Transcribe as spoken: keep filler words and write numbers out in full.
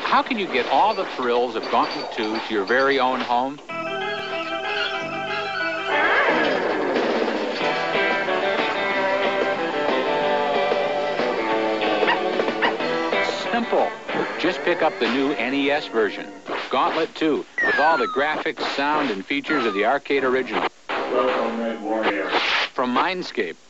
How can you get all the thrills of Gauntlet two to your very own home? Simple. Just pick up the new N E S version, Gauntlet two, with all the graphics, sound, and features of the arcade original. Welcome, Red Warrior. From Mindscape.